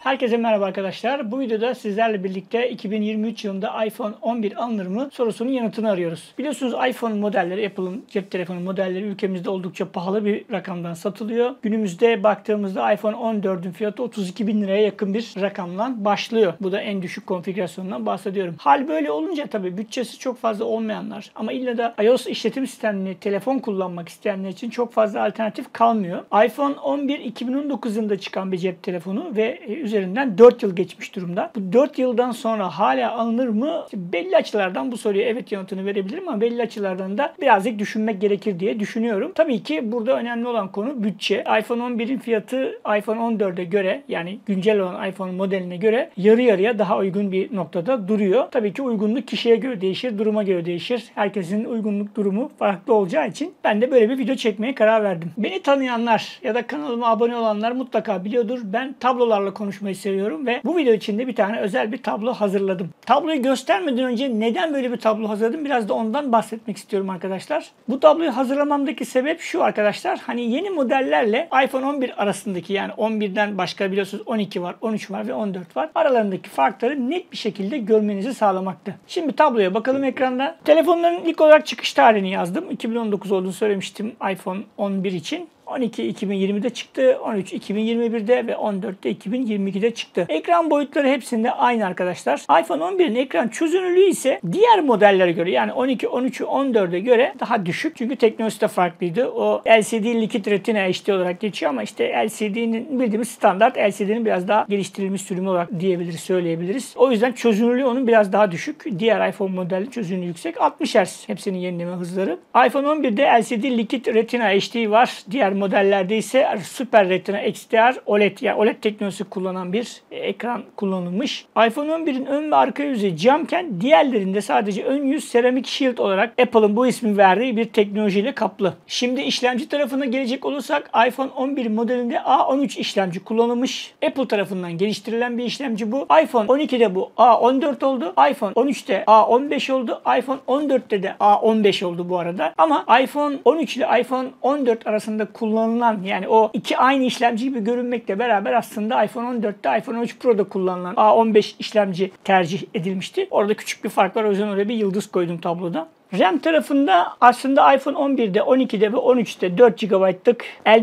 Herkese merhaba arkadaşlar. Bu videoda sizlerle birlikte 2023 yılında iPhone 11 alınır mı sorusunun yanıtını arıyoruz. Biliyorsunuz iPhone modelleri, Apple'ın cep telefonu modelleri ülkemizde oldukça pahalı bir rakamdan satılıyor. Günümüzde baktığımızda iPhone 14'ün fiyatı 32 bin liraya yakın bir rakamdan başlıyor. Bu da en düşük konfigürasyonundan bahsediyorum. Hal böyle olunca tabii bütçesi çok fazla olmayanlar ama illa da iOS işletim sistemini telefon kullanmak isteyenler için çok fazla alternatif kalmıyor. iPhone 11 2019 yılında çıkan bir cep telefonu ve üzerinden 4 yıl geçmiş durumda. Bu 4 yıldan sonra hala alınır mı? Belli açılardan bu soruya evet yanıtını verebilirim ama belli açılardan da birazcık düşünmek gerekir diye düşünüyorum. Tabii ki burada önemli olan konu bütçe. iPhone 11'in fiyatı iPhone 14'e göre, yani güncel olan iPhone modeline göre yarı yarıya daha uygun bir noktada duruyor. Tabii ki uygunluk kişiye göre değişir, duruma göre değişir. Herkesin uygunluk durumu farklı olacağı için ben de böyle bir video çekmeye karar verdim. Beni tanıyanlar ya da kanalıma abone olanlar mutlaka biliyordur. Ben tablolarla konuşmayı seviyorum ve bu video için de bir tane özel bir tablo hazırladım. Tabloyu göstermeden önce neden böyle bir tablo hazırladım biraz da ondan bahsetmek istiyorum arkadaşlar. Bu tabloyu hazırlamamdaki sebep şu arkadaşlar. Hani yeni modellerle iPhone 11 arasındaki, yani 11'den başka biliyorsunuz 12 var, 13 var ve 14 var. Aralarındaki farkları net bir şekilde görmenizi sağlamaktı. Şimdi tabloya bakalım ekranda. Telefonların ilk olarak çıkış tarihini yazdım. 2019 olduğunu söylemiştim iPhone 11 için. 12 2020'de çıktı, 13 2021'de ve 14'te 2022'de çıktı. Ekran boyutları hepsinde aynı arkadaşlar. iPhone 11'in ekran çözünürlüğü ise diğer modellere göre, yani 12, 13'ü 14'e göre daha düşük. Çünkü teknolojisi de farklıydı. O LCD Liquid Retina HD olarak geçiyor ama işte LCD'nin bildiğimiz standart LCD'nin biraz daha geliştirilmiş sürümü olarak diyebiliriz, söyleyebiliriz. O yüzden çözünürlüğü onun biraz daha düşük. Diğer iPhone modeli çözünürlüğü yüksek. 60 Hz hepsinin yenileme hızları. iPhone 11'de LCD Liquid Retina HD var. Diğer modellerde ise Super Retina XDR OLED, yani OLED teknolojisi kullanan bir ekran kullanılmış. iPhone 11'in ön ve arka yüzü camken diğerlerinde sadece ön yüz Ceramic Shield olarak Apple'ın bu ismi verdiği bir teknolojiyle kaplı. Şimdi işlemci tarafına gelecek olursak iPhone 11 modelinde A13 işlemci kullanılmış. Apple tarafından geliştirilen bir işlemci bu. iPhone 12'de bu A14 oldu. iPhone 13'te A15 oldu. iPhone 14'te de A15 oldu bu arada. Ama iPhone 13 ile iPhone 14 arasında kullanılan, yani o iki aynı işlemci gibi görünmekle beraber aslında iPhone 14'te iPhone 13 Pro'da kullanılan A15 işlemci tercih edilmişti. Orada küçük bir fark var. O yüzden oraya bir yıldız koydum tabloda. RAM tarafında aslında iPhone 11'de, 12'de ve 13'te 4 GB'lık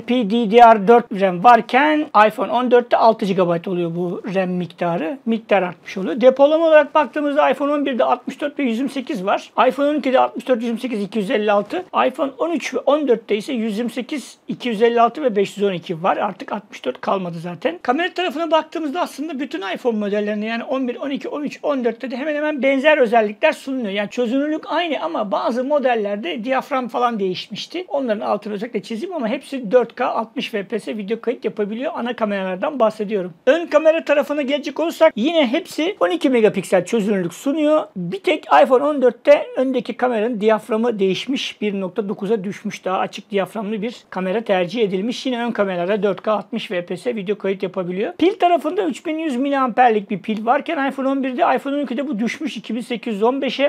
LPDDR4 RAM varken iPhone 14'te 6 GB oluyor bu RAM miktarı. Miktar artmış oluyor. Depolama olarak baktığımızda iPhone 11'de 64 ve 128 var. iPhone 12'de 64, 128, 256. iPhone 13 ve 14'te ise 128, 256 ve 512 var. Artık 64 kalmadı zaten. Kamera tarafına baktığımızda aslında bütün iPhone modellerinde, yani 11, 12, 13, 14'te de hemen hemen benzer özellikler sunuluyor. Yani çözünürlük aynı ama bazı modellerde diyafram falan değişmişti. Onların altını özellikle çizeyim ama hepsi 4K 60 FPS video kayıt yapabiliyor. Ana kameralardan bahsediyorum. Ön kamera tarafına gelecek olursak yine hepsi 12 megapiksel çözünürlük sunuyor. Bir tek iPhone 14'te öndeki kameranın diyaframı değişmiş. 1.9'a düşmüş. Daha açık diyaframlı bir kamera tercih edilmiş. Yine ön kamerada 4K 60 FPS video kayıt yapabiliyor. Pil tarafında 3100 mAh'lik bir pil varken iPhone 11'de, iPhone 12'de bu düşmüş 2815'e.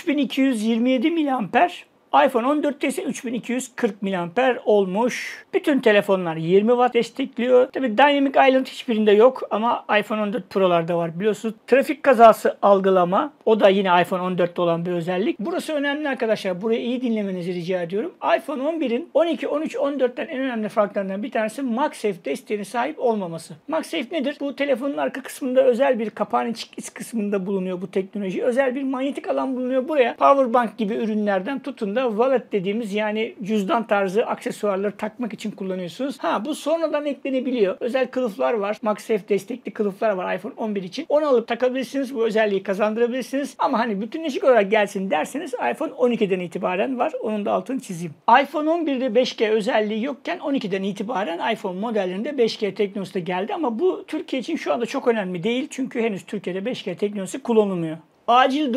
3227 mAh. iPhone 14'te ise 3240 mAh olmuş. Bütün telefonlar 20 Watt destekliyor. Tabi Dynamic Island hiçbirinde yok ama iPhone 14 Pro'larda var biliyorsunuz. Trafik kazası algılama, o da yine iPhone 14'te olan bir özellik. Burası önemli arkadaşlar. Burayı iyi dinlemenizi rica ediyorum. iPhone 11'in 12, 13, 14'ten en önemli farklarından bir tanesi MagSafe desteğine sahip olmaması. MagSafe nedir? Bu telefonun arka kısmında özel bir kapağın iç kısmında bulunuyor bu teknoloji. Özel bir manyetik alan bulunuyor. Buraya powerbank gibi ürünlerden tutun da wallet dediğimiz, yani cüzdan tarzı aksesuarları takmak için kullanıyorsunuz. Bu sonradan eklenebiliyor. Özel kılıflar var. MagSafe destekli kılıflar var iPhone 11 için. Onu alıp takabilirsiniz. Bu özelliği kazandırabilirsiniz. Ama hani bütünleşik olarak gelsin derseniz iPhone 12'den itibaren var. Onun da altını çizeyim. iPhone 11'de 5G özelliği yokken 12'den itibaren iPhone modellerinde 5G teknolojisi de geldi ama bu Türkiye için şu anda çok önemli değil. Çünkü henüz Türkiye'de 5G teknolojisi kullanılmıyor. Acil durum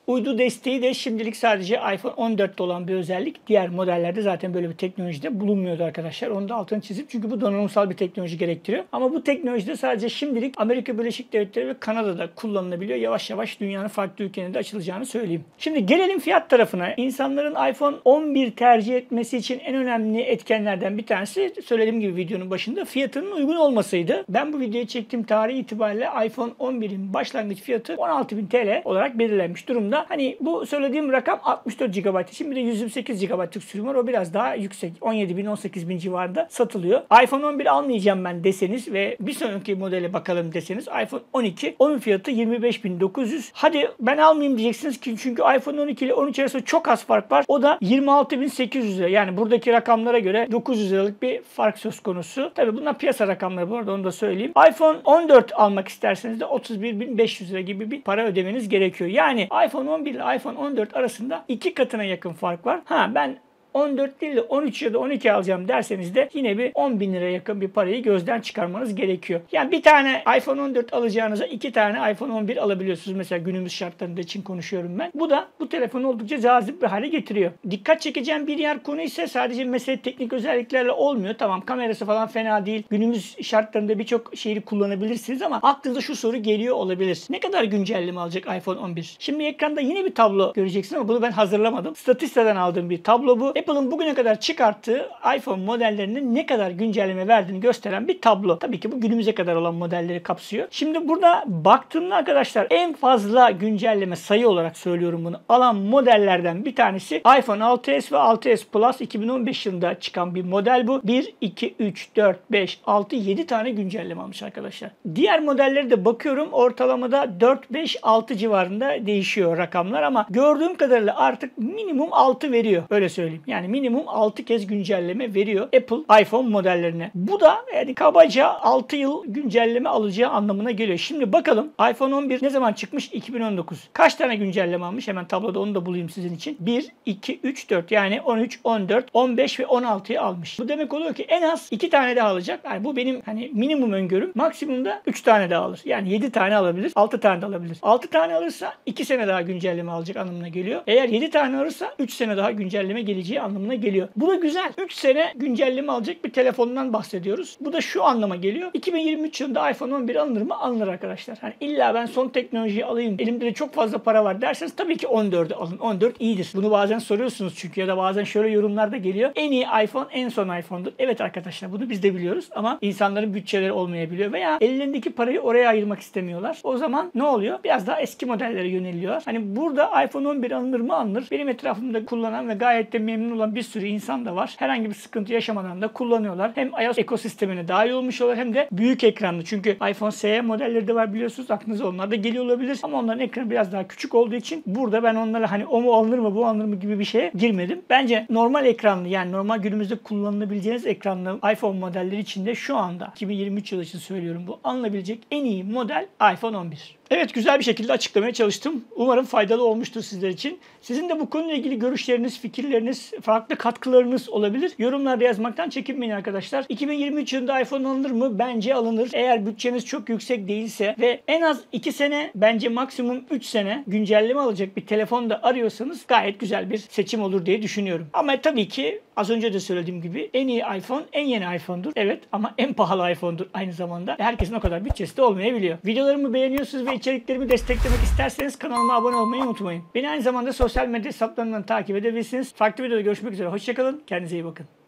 Uydu desteği de şimdilik sadece iPhone 14'te olan bir özellik. Diğer modellerde zaten böyle bir teknolojide bulunmuyordu arkadaşlar. Onu da altını çizip, çünkü bu donanımsal bir teknoloji gerektiriyor. Ama bu teknolojide sadece şimdilik Amerika Birleşik Devletleri ve Kanada'da kullanılabiliyor. Yavaş yavaş dünyanın farklı ülkelerinde açılacağını söyleyeyim. Şimdi gelelim fiyat tarafına. İnsanların iPhone 11 tercih etmesi için en önemli etkenlerden bir tanesi, söylediğim gibi videonun başında, fiyatının uygun olmasıydı. Ben bu videoyu çektiğim tarih itibariyle iPhone 11'in başlangıç fiyatı 16.000 TL olarak belirlenmiş durumda. Hani bu söylediğim rakam 64 GB için, bir de 128 GB'lık sürüm var. O biraz daha yüksek. 17.000 18.000 civarında satılıyor. iPhone 11 almayacağım ben deseniz ve bir sonraki modele bakalım deseniz, iPhone 12, onun fiyatı 25.900. Hadi ben almayayım diyeceksiniz ki, çünkü iPhone 12 ile 13 arasında çok az fark var. O da 26.800 lira. Yani buradaki rakamlara göre 900 liralık bir fark söz konusu. Tabii bunlar piyasa rakamları, bu arada onu da söyleyeyim. iPhone 14 almak isterseniz de 31.500 lira gibi bir para ödemeniz gerekiyor. Yani iPhone 11 ile iPhone 14 arasında 2 katına yakın fark var. Ben 14 değil de 13 ya da 12 alacağım derseniz de yine bir 10.000 liraya yakın bir parayı gözden çıkarmanız gerekiyor. Yani bir tane iPhone 14 alacağınıza 2 tane iPhone 11 alabiliyorsunuz. Mesela günümüz şartlarında için konuşuyorum ben. Bu da bu telefonu oldukça cazip bir hale getiriyor. Dikkat çekeceğim bir yer konu ise sadece mesele teknik özelliklerle olmuyor. Tamam, kamerası falan fena değil. Günümüz şartlarında birçok şeyi kullanabilirsiniz ama aklınıza şu soru geliyor olabilir. Ne kadar güncelleme alacak iPhone 11? Şimdi ekranda yine bir tablo göreceksiniz ama bunu ben hazırlamadım. Statista'dan aldığım bir tablo bu. Apple'ın bugüne kadar çıkarttığı iPhone modellerinin ne kadar güncelleme verdiğini gösteren bir tablo. Tabii ki bu günümüze kadar olan modelleri kapsıyor. Şimdi burada baktığımda arkadaşlar, en fazla güncelleme, sayı olarak söylüyorum bunu, alan modellerden bir tanesi iPhone 6s ve 6s Plus. 2015 yılında çıkan bir model bu. 1, 2, 3, 4, 5, 6, 7 tane güncelleme almış arkadaşlar. Diğer modelleri de bakıyorum, ortalamada 4, 5, 6 civarında değişiyor rakamlar ama gördüğüm kadarıyla artık minimum 6 veriyor. Öyle söyleyeyim. Yani minimum 6 kez güncelleme veriyor Apple iPhone modellerine. Bu da yani kabaca 6 yıl güncelleme alacağı anlamına geliyor. Şimdi bakalım, iPhone 11 ne zaman çıkmış? 2019. Kaç tane güncelleme almış? Hemen tabloda onu da bulayım sizin için. 1, 2, 3, 4. Yani 13, 14, 15 ve 16'yı almış. Bu demek oluyor ki en az 2 tane daha alacak. Yani bu benim minimum öngörüm. Maksimumda 3 tane daha alır. Yani 7 tane alabilir. 6 tane de alabilir. 6 tane alırsa 2 sene daha güncelleme alacak anlamına geliyor. Eğer 7 tane alırsa 3 sene daha güncelleme geleceği anlamına geliyor. Bu da güzel. 3 sene güncelleme alacak bir telefondan bahsediyoruz. Bu da şu anlama geliyor. 2023 yılında iPhone 11 alınır mı? Alınır arkadaşlar. İlla ben son teknolojiyi alayım, elimde de çok fazla para var derseniz tabii ki 14'ü alın. 14 iyidir. Bunu bazen soruyorsunuz çünkü, ya da bazen şöyle yorumlarda geliyor. En iyi iPhone en son iPhone'dur. Evet arkadaşlar, bunu biz de biliyoruz ama insanların bütçeleri olmayabiliyor veya ellerindeki parayı oraya ayırmak istemiyorlar. O zaman ne oluyor? Biraz daha eski modellere yöneliyorlar. Burada iPhone 11 alınır mı? Alınır. Benim etrafımda kullanan ve gayet de memnun olan bir sürü insan da var. Herhangi bir sıkıntı yaşamadan da kullanıyorlar. Hem iOS ekosistemine dahil olmuş oluyor hem de büyük ekranlı. Çünkü iPhone SE modelleri de var biliyorsunuz. Aklınıza onlar da geliyor olabilir. Ama onların ekranı biraz daha küçük olduğu için burada ben onlara o mu alınır mı bu alınır mı gibi bir şeye girmedim. Bence normal ekranlı, yani normal günümüzde kullanılabileceğiniz ekranlı iPhone modelleri içinde şu anda 2023 yılı için söylüyorum, bu alınabilecek en iyi model iPhone 11. Evet, güzel bir şekilde açıklamaya çalıştım. Umarım faydalı olmuştur sizler için. Sizin de bu konuyla ilgili görüşleriniz, fikirleriniz, farklı katkılarınız olabilir. Yorumlarda yazmaktan çekinmeyin arkadaşlar. 2023 yılında iPhone alınır mı? Bence alınır. Eğer bütçeniz çok yüksek değilse ve en az 2 sene, bence maksimum 3 sene güncelleme alacak bir telefon da arıyorsanız gayet güzel bir seçim olur diye düşünüyorum. Ama tabii ki az önce de söylediğim gibi en iyi iPhone en yeni iPhone'dur. Evet, ama en pahalı iPhone'dur aynı zamanda. Herkesin o kadar bütçesi de olmayabiliyor. Videolarımı beğeniyorsunuz ve içeriklerimi desteklemek isterseniz kanalıma abone olmayı unutmayın. Beni aynı zamanda sosyal medya hesaplarından takip edebilirsiniz. Farklı videoda görüşmek üzere. Hoşçakalın. Kendinize iyi bakın.